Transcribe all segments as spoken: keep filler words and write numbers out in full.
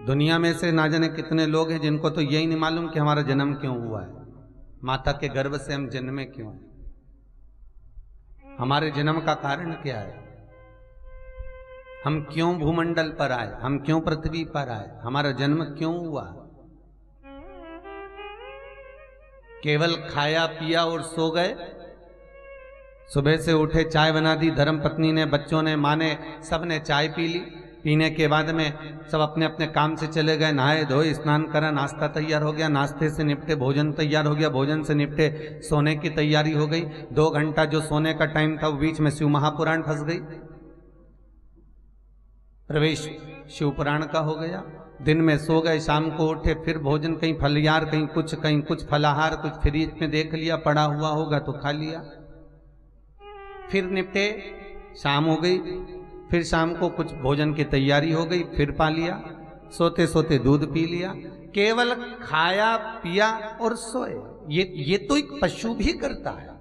दुनिया में से ना जाने कितने लोग हैं जिनको तो यही नहीं मालूम कि हमारा जन्म क्यों हुआ है, माता के गर्भ से हम जन्मे क्यों, हमारे जन्म का कारण क्या है, हम क्यों भूमंडल पर आए, हम क्यों पृथ्वी पर आए, हमारा जन्म क्यों हुआ। केवल खाया पिया और सो गए। सुबह से उठे, चाय बना दी धर्म पत्नी ने, बच्चों ने, माँ ने, सब ने चाय पी ली। पीने के बाद में सब अपने अपने काम से चले गए, नहाए धोए, स्नान करा, नाश्ता तैयार हो गया, नाश्ते से निपटे भोजन तैयार हो गया, भोजन से निपटे सोने की तैयारी हो गई। दो घंटा जो सोने का टाइम था वो बीच में शिव महापुराण फंस गई, प्रवेश शिव पुराण का हो गया। दिन में सो गए, शाम को उठे, फिर भोजन कहीं फलियार, कहीं कुछ, कहीं कुछ फलाहार, कुछ फ्रिज में देख लिया पड़ा हुआ होगा तो खा लिया। फिर निपटे, शाम हो गई, फिर शाम को कुछ भोजन की तैयारी हो गई, फिर पा लिया। सोते सोते दूध पी लिया। केवल खाया पिया और सोए। ये ये तो एक पशु भी करता है,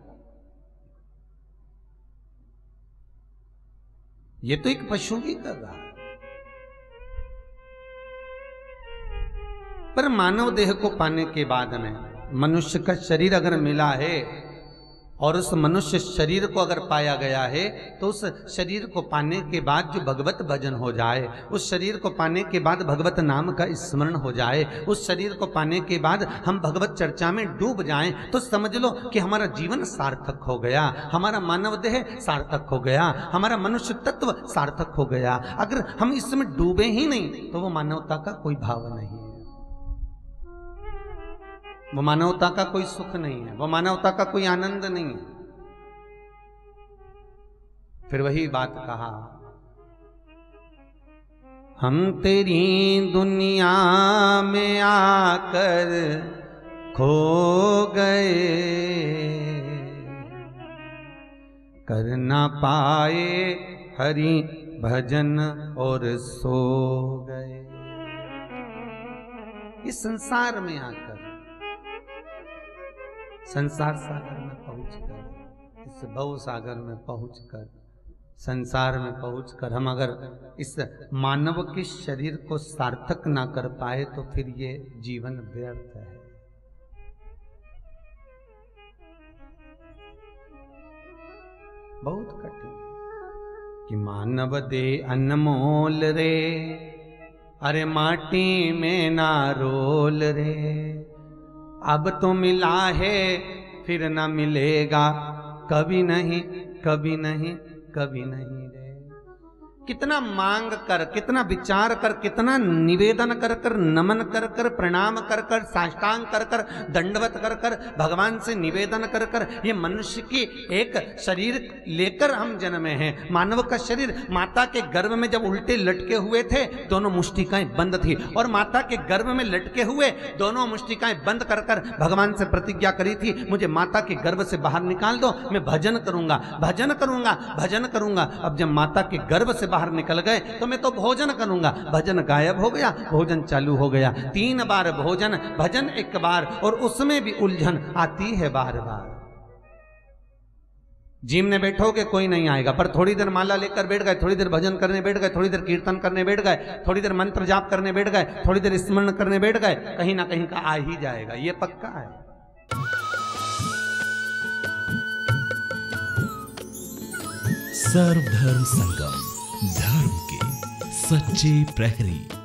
ये तो एक पशु भी कर रहा है। पर मानव देह को पाने के बाद में मनुष्य का शरीर अगर मिला है और उस मनुष्य शरीर को अगर पाया गया है तो उस शरीर को पाने के बाद जो भगवत भजन हो जाए, उस शरीर को पाने के बाद भगवत नाम का स्मरण हो जाए, उस शरीर को पाने के बाद हम भगवत चर्चा में डूब जाएं, तो समझ लो कि हमारा जीवन सार्थक हो गया, हमारा मानव देह सार्थक हो गया, हमारा मनुष्य तत्व सार्थक हो गया। अगर हम इसमें डूबे ही नहीं तो वो मानवता का कोई भाव नहीं है, वो मानवता का कोई सुख नहीं है, वो मानवता का कोई आनंद नहीं है। फिर वही बात कहा, हम तेरी दुनिया में आकर खो गए, कर ना पाए हरि भजन और सो गए। इस संसार में आकर, संसार सागर में पहुंचकर, इस भव सागर में पहुंचकर, संसार में पहुंचकर हम अगर इस मानव के शरीर को सार्थक ना कर पाए तो फिर ये जीवन व्यर्थ है। बहुत कठिन कि मानव दे अनमोल रे, अरे माटी में ना रोल रे, अब तो मिला है फिर ना मिलेगा, कभी नहीं कभी नहीं कभी नहीं रे। कितना मांग कर, कितना विचार कर, कितना निवेदन कर कर, नमन कर कर, प्रणाम कर कर, साष्टांग कर कर, दंडवत कर कर, भगवान से निवेदन कर कर, ये मनुष्य की एक शरीर लेकर हम जन्मे हैं। मानव का शरीर माता के गर्भ में जब उल्टे लटके हुए थे, दोनों मुष्टिकाएं बंद थी, और माता के गर्भ में लटके हुए दोनों मुष्टिकाएं बंद कर कर भगवान से प्रतिज्ञा करी थी, मुझे माता के गर्भ से बाहर निकाल दो, मैं भजन करूंगा, भजन करूंगा, भजन करूंगा। अब जब माता के गर्भ से बाहर निकल गए तो मैं तो भोजन करूंगा, भजन गायब हो गया, भोजन चालू हो गया। तीन बार भोजन, भजन एक बार, और उसमें भी उलझन आती है बार बार। जिम में बैठोगे कोई नहीं आएगा, पर थोड़ी देर माला लेकर बैठ गए, थोड़ी देर भजन करने बैठ गए, थोड़ी देर कीर्तन करने बैठ गए, थोड़ी देर मंत्र जाप करने बैठ गए, थोड़ी देर स्मरण करने बैठ गए, कहीं ना कहीं का आ ही जाएगा, ये पक्का है। सर्वधर्म संगम, धर्म के सच्चे प्रहरी।